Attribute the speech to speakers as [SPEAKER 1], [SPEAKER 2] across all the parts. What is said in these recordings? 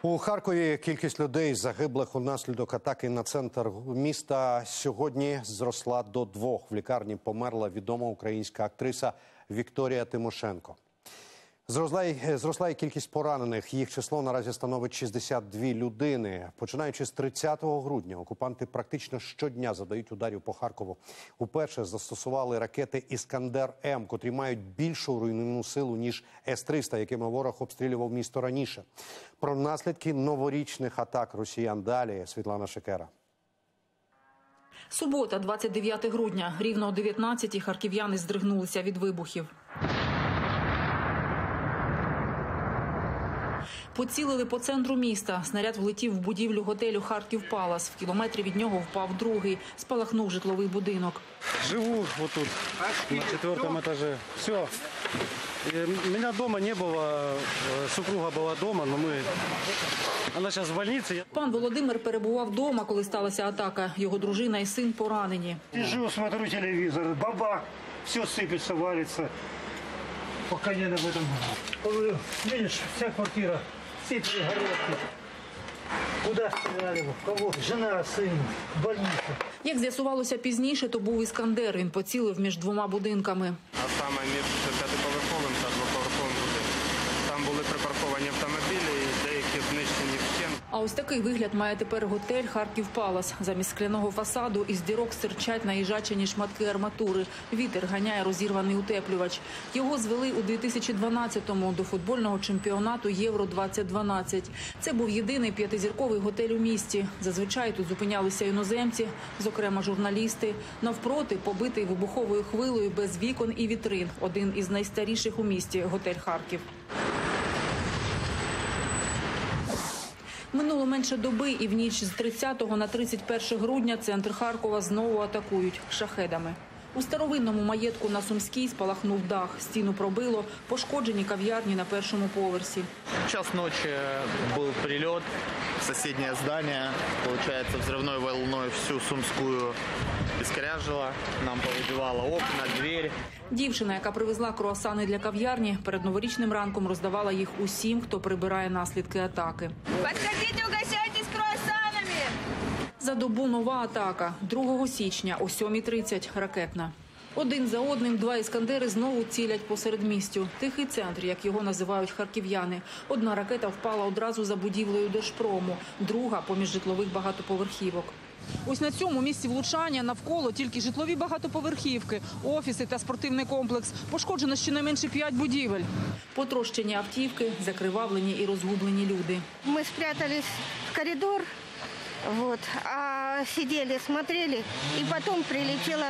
[SPEAKER 1] У Харкові кількість людей, загиблих унаслідок атаки на центр міста, сьогодні зросла до 2. В лікарні померла відома українська актриса Вікторія Тимошенко. Зросла і кількість поранених. Їх число наразі становить 62 людини. Починаючи з 30 грудня, окупанти практично щодня задають ударів по Харкову. Уперше застосували ракети «Іскандер-М», котрі мають більшу руйнівну силу, ніж С-300, якими ворог обстрілював місто раніше. Про наслідки новорічних атак росіян далі Світлана Шекера.
[SPEAKER 2] Субота, 29 грудня. Рівно о 19-й харків'яни здригнулися від вибухів. Поцілили по центру міста. Снаряд влетів в будівлю готелю «Харків Палас». В кілометрі від нього впав другий. Спалахнув житловий будинок.
[SPEAKER 3] Живу вот тут, на 4-му этаже. Все. Меня дома не было, супруга была дома, но она сейчас в больнице.
[SPEAKER 2] Пан Володимир перебував вдома, коли сталася атака. Його дружина і син поранені.
[SPEAKER 4] Сижу, смотрю телевизор, бабах, все сыпется, валится. Пока не об этом. Видишь, вся квартира, все перегородки. Куда стреляли? Кого? Жена, сын, больница.
[SPEAKER 2] Як з'ясувалося пізніше, то був «Іскандер». Він поцілив між двома будинками.
[SPEAKER 5] А саме між 5-поверховим та 2-поверховим будинком. Там були припарковані автомобілі і деякі знищені вщент.
[SPEAKER 2] А ось такий вигляд має тепер готель «Харків Палас». Замість скляного фасаду із дірок стирчать наїжачені шматки арматури. Вітер ганяє розірваний утеплювач. Його звели у 2012-му до футбольного чемпіонату Євро-2012. Це був єдиний 5-зірковий готель у місті. Зазвичай тут зупинялися іноземці, зокрема журналісти. Навпроти побитий вибуховою хвилею без вікон і вітрин. Один із найстаріших у місті готель «Харків». Минуло менше доби, і в ніч з 30 на 31 грудня центр Харкова знову атакують шахедами. У старовинному маєтку на Сумській спалахнув дах, стіну пробило, пошкоджені кав'ярні на першому поверсі.
[SPEAKER 6] В час ночи был прилет в соседнее здание. Получается, взрывной волной всю Сумскую искоряжило. Нам повыбивало окна, дверь.
[SPEAKER 2] Дівчина, яка привезла круасани для кав'ярні, перед новорічним ранком роздавала їх усім, хто прибирає наслідки атаки.
[SPEAKER 7] Подходите, угощайтесь круассанами!
[SPEAKER 2] За добу нова атака. 2 січня о 7:30 ракетна. Один за одним 2 «Іскандери» знову цілять по середмістю. Тихий центр, як його називають харків'яни. Одна ракета впала одразу за будівлею Держпрому, друга – поміж житлових багатоповерхівок. Ось на цьому місці влучання навколо тільки житлові багатоповерхівки, офіси та спортивний комплекс. Пошкоджено щонайменше 5 будівель. Потрощені автівки, закривавлені і розгублені люди.
[SPEAKER 7] Мы спрятались в коридор, вот, а сидели, смотрели, и потом прилетело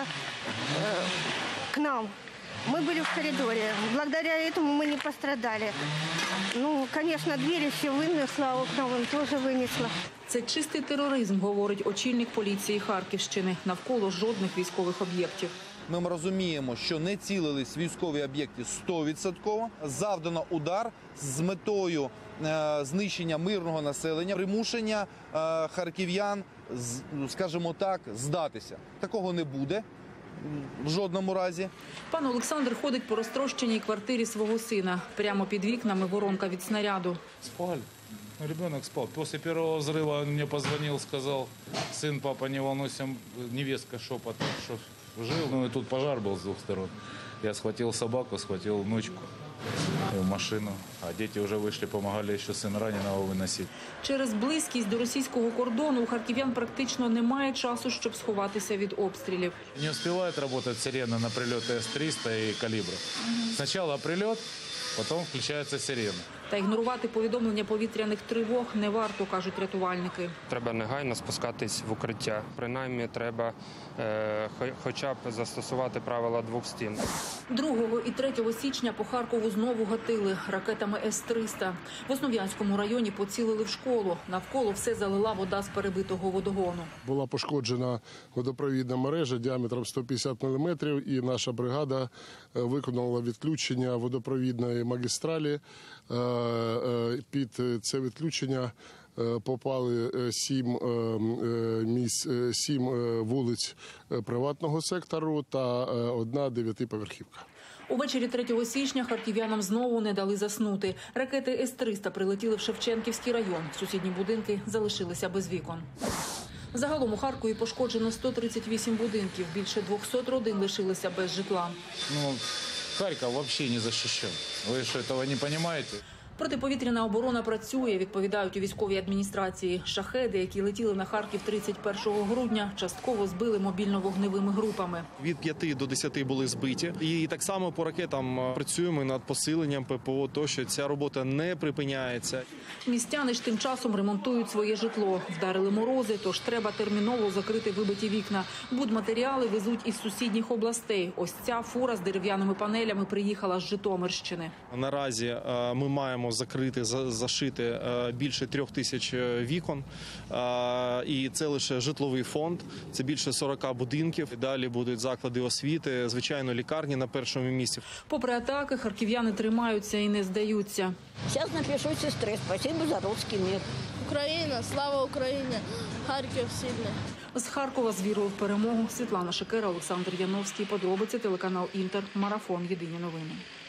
[SPEAKER 7] к нам. Мы были в коридоре. Благодаря этому мы не пострадали. Ну, конечно, двери все вынесла, окна вон тоже вынесла.
[SPEAKER 2] Це чистий тероризм, говорить очільник поліції Харківщини. Навколо жодних військових об'єктів.
[SPEAKER 8] Ми розуміємо, що не цілились військові об'єкти 100%. Завдано удар з метою знищення мирного населення, примушення харків'ян, скажімо так, здатися. Такого не буде в жодному разі.
[SPEAKER 2] Пан Олександр ходить по розтрощеній квартирі свого сина. Прямо під вікнами воронка від снаряду.
[SPEAKER 9] Спали. Ребенок спал. После первого взрыва он мне позвонил, сказал: сын, папа, не волнуйся, невестка шепотом, что жил. Ну и тут пожар был с 2 сторон. Я схватил собаку, схватил внучку в машину, а дети уже вышли, помогали еще сына раненого выносить.
[SPEAKER 2] Через близькість до російського кордону у харків'ян практично немає часу, щоб сховатися від обстрілів.
[SPEAKER 9] Не успевает работать сирена на прилеты С-300 и калибров. Сначала прилет, потом включается сирена.
[SPEAKER 2] Та ігнорувати повідомлення повітряних тривог не варто, кажуть рятувальники.
[SPEAKER 5] Треба негайно спускатись в укриття. Принаймні, треба хоча б застосувати правила 2 стін.
[SPEAKER 2] 2 і 3 січня по Харкову знову гатили ракетами С-300. В Основ'янському районі поцілили в школу. Навколо все залила вода з перебитого водогону.
[SPEAKER 10] Була пошкоджена водопровідна мережа діаметром 150 мм, і наша бригада виконала відключення водопровідної магістралі. Під це відключення попали 7 вулиць приватного сектору та 1 9-поверхівка.
[SPEAKER 2] Увечері 3 січня харків'янам знову не дали заснути. Ракети С-300 прилетіли в Шевченківський район. Сусідні будинки залишилися без вікон. Загалом у Харкові пошкоджено 138 будинків. Більше 200 родин лишилися без житла.
[SPEAKER 9] Харьков вообще не защищен. Вы что, этого не понимаете?
[SPEAKER 2] Протиповітряна оборона працює, відповідають у військовій адміністрації. Шахеди, які летіли на Харків 31 грудня, частково збили мобільно-вогневими групами.
[SPEAKER 11] Від 5 до 10 були збиті. І так само по ракетам працюємо над посиленням ППО, то що ця робота не припиняється.
[SPEAKER 2] Містяни ж тим часом ремонтують своє житло. Вдарили морози, тож треба терміново закрити вибиті вікна. Будматеріали везуть із сусідніх областей. Ось ця фура з дерев'яними панелями приїхала з Житомирщини.
[SPEAKER 11] Наразі ми маємо закрити, зашити більше 3000 вікон. І це лише житловий фонд, це більше 40 будинків. Далі будуть заклади освіти, звичайно, лікарні на першому місці.
[SPEAKER 2] Попри атаки, харків'яни тримаються і не здаються.
[SPEAKER 12] Зараз напишу сестри, спасибо за русский мир.
[SPEAKER 13] Україна, слава Україні, Харків сильний.
[SPEAKER 2] З Харкова з вірою в перемогу. Світлана Шикера, Олександр Яновський. Подробиці, телеканал Інтер. Марафон. Єдині новини.